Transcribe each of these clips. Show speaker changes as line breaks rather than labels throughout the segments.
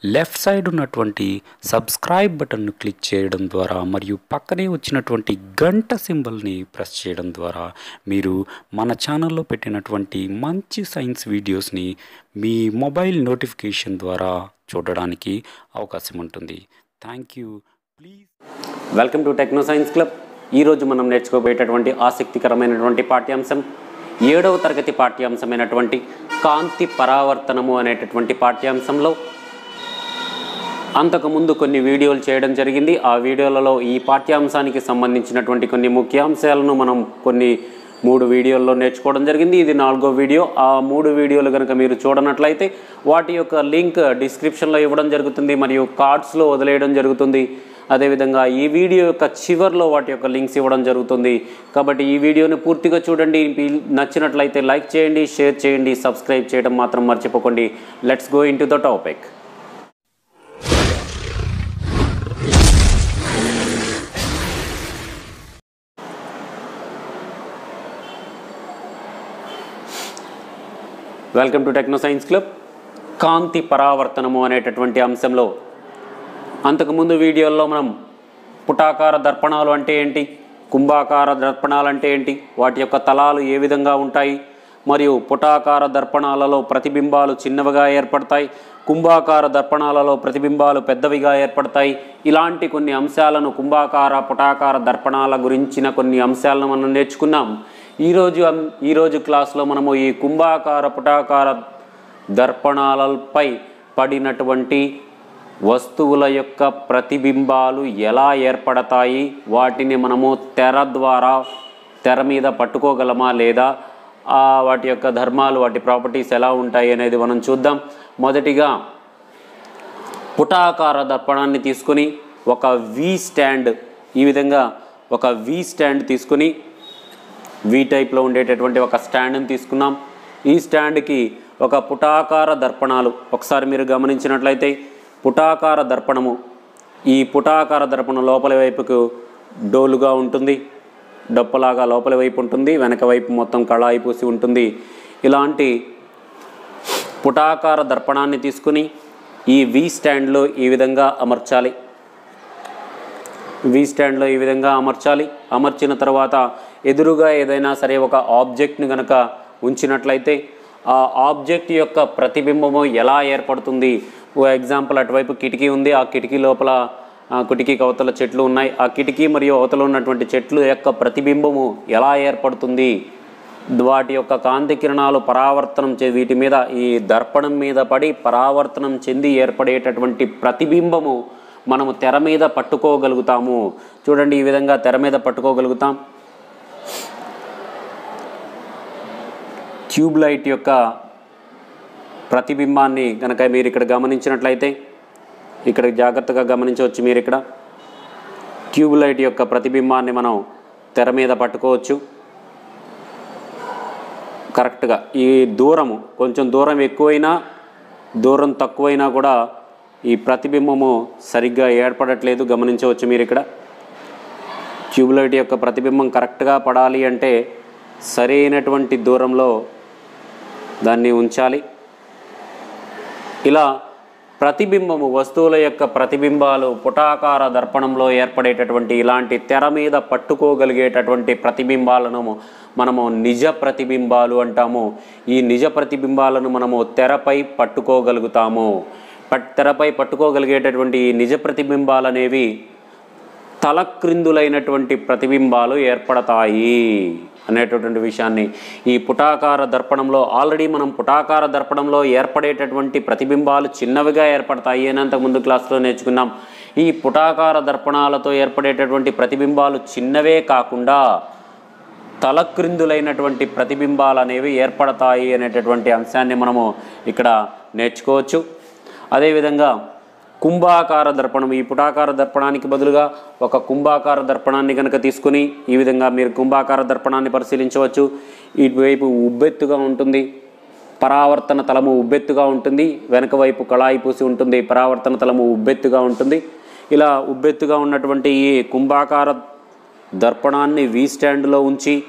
Left side ఉన్నటువంటి subscribe బటన్ను click చేయడం ద్వారా మరియు పక్కనే వచ్చినటువంటి గంట సింబల్ని ప్రెస్ చేయడం ద్వారా మీరు మన ఛానల్లో పెట్టినటువంటి మంచి సైన్స్ వీడియోస్ని మీ మొబైల్ నోటిఫికేషన్ ద్వారా చూడడానికి అవకాశం ఉంటుంది. Thank you. Please
welcome to Techno Science Club. ఈరోజు మనం నేర్చుకోబోయేటటువంటి ఆసక్తికరమైనటువంటి పాఠ్యాంశం 7వ తరగతి పాఠ్యాంశమైనటువంటి కాంతి పరావర్తనము అనేటటువంటి పాఠ్యాంశంలో అంతకుముందు కొన్ని వీడియోలు చేయడం జరిగింది. ఆ వీడియోలలో ఈ పాఠ్యాంశానికి సంబంధించినటువంటి కొన్ని ముఖ్యాంశాలను మనం కొన్ని 3 వీడియోల్లో నేర్చుకోవడం జరిగింది. ఇది 4వ వీడియో. ఆ 3 వీడియోలు కనుక మీరు చూడనట్లయితే వాటి యొక్క లింక్ డిస్క్రిప్షన్లో ఇవ్వడం జరుగుతుంది మరియు కార్డ్స్లో వదిలేయడం జరుగుతుంది. అదేవిధంగా ఈ వీడియో యొక్క చివర్లో వాటి యొక్క లింక్స్ ఇవ్వడం జరుగుతుంది. కాబట్టి ఈ వీడియోని పూర్తిగా చూడండి. నచ్చినట్లయితే లైక్ చేయండి, షేర్ చేయండి, సబ్స్క్రైబ్ చేయడం మాత్రం మర్చిపోకండి. Let's go into the topic. Welcome to Techno Science Club. కాంతి పరావర్తనము అనేటటువంటి అంశంలో అంతకుముందు వీడియోల్లో మనం పుటాకార దర్పణాలు అంటే ఏంటి, కుంభాకార దర్పణాలు అంటే ఏంటి, వాటి యొక్క తలాలు ఏ విధంగా ఉంటాయి, మరియు పుటాకార దర్పణాలలో ప్రతిబింబాలు చిన్నవిగా ఏర్పడతాయి, కుంభాకార దర్పణాలలో ప్రతిబింబాలు పెద్దవిగా ఏర్పడతాయి. ఇలాంటి కొన్ని అంశాలను కుంభాకార పుటాకార దర్పణాల గురించిన కొన్ని అంశాలను మనం నేర్చుకున్నాం. ఈరోజు క్లాస్లో మనము ఈ కుంభాకార పుటాకార దర్పణాలపై పడినటువంటి వస్తువుల యొక్క ప్రతిబింబాలు ఎలా ఏర్పడతాయి, వాటిని మనము తెర మీద పట్టుకోగలమా లేదా, వాటి యొక్క ధర్మాలు, వాటి ప్రాపర్టీస్ ఎలా ఉంటాయి అనేది మనం చూద్దాం. మొదటిగా పుటాకార దర్పణాన్ని తీసుకొని ఒక వి స్టాండ్, ఈ విధంగా ఒక వి స్టాండ్ తీసుకుని వి టైప్లో ఉండేటటువంటి ఒక స్టాండ్ని తీసుకున్నాం. ఈ స్టాండ్కి ఒక పుటాకార దర్పణాలు ఒకసారి మీరు గమనించినట్లయితే పుటాకార దర్పణము, ఈ పుటాకార దర్పణం లోపలి వైపుకు డోలుగా ఉంటుంది, డొప్పలాగా లోపలి వైపు ఉంటుంది, వెనక వైపు మొత్తం కళాయి పూసి ఉంటుంది. ఇలాంటి పుటాకార దర్పణాన్ని తీసుకుని ఈ వి స్టాండ్లో ఈ విధంగా అమర్చాలి. అమర్చిన తర్వాత ఎదురుగా ఏదైనా సరే ఒక ఆబ్జెక్ట్ని కనుక ఉంచినట్లయితే ఆ ఆబ్జెక్ట్ యొక్క ప్రతిబింబము ఎలా ఏర్పడుతుంది. ఎగ్జాంపుల్, అటువైపు కిటికీ ఉంది, ఆ కిటికీ లోపల కిటికీకి అవతల చెట్లు ఉన్నాయి, ఆ కిటికీ మరియు అవతల ఉన్నటువంటి చెట్లు యొక్క ప్రతిబింబము ఎలా ఏర్పడుతుంది, వాటి యొక్క కాంతి కిరణాలు పరావర్తనం వీటి మీద, ఈ దర్పణం మీద పడి పరావర్తనం చెంది ఏర్పడేటటువంటి ప్రతిబింబము మనము తెర మీద పట్టుకోగలుగుతాము. చూడండి, ఈ విధంగా తెర మీద పట్టుకోగలుగుతాం. ట్యూబ్ లైట్ యొక్క ప్రతిబింబాన్ని కనుక మీరు ఇక్కడ గమనించినట్లయితే, ఇక్కడ జాగ్రత్తగా గమనించవచ్చు, మీరు ఇక్కడ ట్యూబ్ లైట్ యొక్క ప్రతిబింబాన్ని మనం తెర మీద పట్టుకోవచ్చు. కరెక్ట్గా ఈ దూరము, కొంచెం దూరం ఎక్కువైనా దూరం తక్కువైనా కూడా ఈ ప్రతిబింబము సరిగ్గా ఏర్పడట్లేదు, గమనించవచ్చు మీరు ఇక్కడ. ట్యూబ్ లైట్ యొక్క ప్రతిబింబం కరెక్ట్గా పడాలి అంటే సరైనటువంటి దూరంలో దాన్ని ఉంచాలి. ఇలా ప్రతిబింబము, వస్తువుల యొక్క ప్రతిబింబాలు పుటాకార దర్పణంలో ఏర్పడేటటువంటి ఇలాంటి తెర మీద పట్టుకోగలిగేటటువంటి ప్రతిబింబాలను మనము నిజ ప్రతిబింబాలు అంటాము. ఈ నిజ ప్రతిబింబాలను మనము తెరపై పట్టుకోగలుగుతాము. తెరపై పట్టుకోగలిగేటటువంటి ఈ నిజ ప్రతిబింబాలు అనేవి తలక్రిందులైనటువంటి ప్రతిబింబాలు ఏర్పడతాయి అనేటటువంటి విషయాన్ని ఈ పుటాకార దర్పణంలో ఆల్రెడీ మనం పుటాకార దర్పణంలో ఏర్పడేటటువంటి ప్రతిబింబాలు చిన్నవిగా ఏర్పడతాయి అని అంతకుముందు క్లాస్లో నేర్చుకున్నాం. ఈ పుటాకార దర్పణాలతో ఏర్పడేటటువంటి ప్రతిబింబాలు చిన్నవే కాకుండా తలక్రిందులైనటువంటి ప్రతిబింబాలు అనేవి ఏర్పడతాయి అనేటటువంటి అంశాన్ని మనము ఇక్కడ నేర్చుకోవచ్చు. అదేవిధంగా కుంభాకార దర్పణం, ఈ పుటాకార దర్పణానికి బదులుగా ఒక కుంభాకార దర్పణాన్ని కనుక తీసుకుని ఈ విధంగా మీరు కుంభాకార దర్పణాన్ని పరిశీలించవచ్చు. ఇటువైపు ఉబ్బెత్తుగా ఉంటుంది, పరావర్తన తలము ఉబ్బెత్తుగా ఉంటుంది, వెనక వైపు కళాయి పూసి ఉంటుంది, పరావర్తన తలము ఉబ్బెత్తుగా ఉంటుంది. ఇలా ఉబ్బెత్తుగా ఉన్నటువంటి ఈ కుంభాకార దర్పణాన్ని వి స్టాండ్లో ఉంచి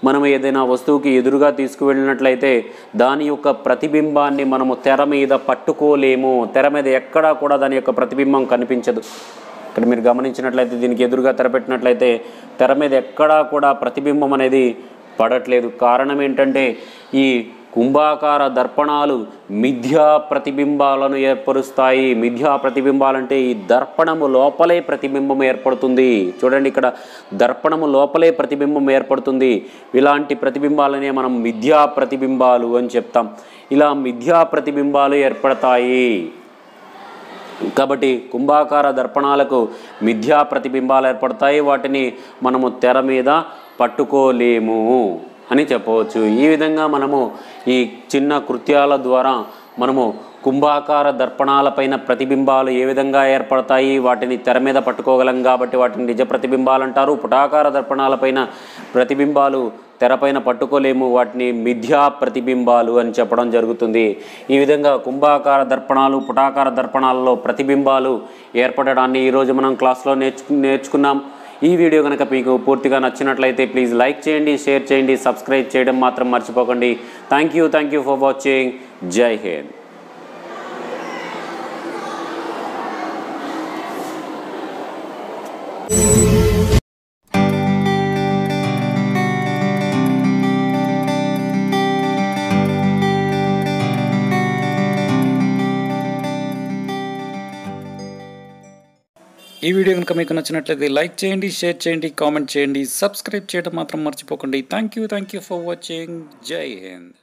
మనం ఏదైనా వస్తువుకి ఎదురుగా తీసుకువెళ్ళినట్లయితే దాని యొక్క ప్రతిబింబాన్ని మనము తెర మీద పట్టుకోలేము. తెర మీద ఎక్కడా కూడా దాని యొక్క ప్రతిబింబం కనిపించదు. ఇక్కడ మీరు గమనించినట్లయితే దీనికి ఎదురుగా తెర పెట్టినట్లయితే తెర మీద ఎక్కడా కూడా ప్రతిబింబం అనేది పడట్లేదు. కారణం ఏంటంటే ఈ కుంభాకార దర్పణాలు మిథ్యా ప్రతిబింబాలను ఏర్పరుస్తాయి. మిథ్యా ప్రతిబింబాలంటే ఈ దర్పణము లోపలే ప్రతిబింబం ఏర్పడుతుంది. చూడండి, ఇక్కడ దర్పణము లోపలే ప్రతిబింబం ఏర్పడుతుంది. ఇలాంటి ప్రతిబింబాలనే మనం మిథ్యా ప్రతిబింబాలు అని చెప్తాం. ఇలా మిథ్యా ప్రతిబింబాలు ఏర్పడతాయి. కాబట్టి కుంభాకార దర్పణాలకు మిథ్యా ప్రతిబింబాలు ఏర్పడతాయి. వాటిని మనము తెర మీద పట్టుకోలేము అని చెప్పవచ్చు. ఈ విధంగా మనము ఈ చిన్న కృత్యాల ద్వారా మనము కుంభాకార దర్పణాలపైన ప్రతిబింబాలు ఏ విధంగా ఏర్పడతాయి, వాటిని తెర మీద పట్టుకోగలం కాబట్టి వాటిని నిజ ప్రతిబింబాలు అంటారు. పుటాకార దర్పణాలపైన ప్రతిబింబాలు తెరపైన పట్టుకోలేము, వాటిని మిథ్యా ప్రతిబింబాలు అని చెప్పడం జరుగుతుంది. ఈ విధంగా కుంభాకార దర్పణాలు, పుటాకార దర్పణాలలో ప్రతిబింబాలు ఏర్పడడాన్ని ఈరోజు మనం క్లాస్లో నేర్చుకున్నాం. ఈ వీడియో కనుక మీకు పూర్తిగా నచ్చినట్లయితే ప్లీజ్ లైక్ చేయండి, షేర్ చేయండి, సబ్స్క్రైబ్ చేయడం మాత్రం మర్చిపోకండి. Thank you for watching. Jai Hind.
ఈ వీడియో కనుక మీకు నచ్చినట్లయితే లైక్ చేయండి, షేర్ చేయండి, కామెంట్ చేయండి, సబ్స్క్రైబ్ చేయడం మాత్రం మర్చిపోకండి. Thank you for watching. Jai Hind.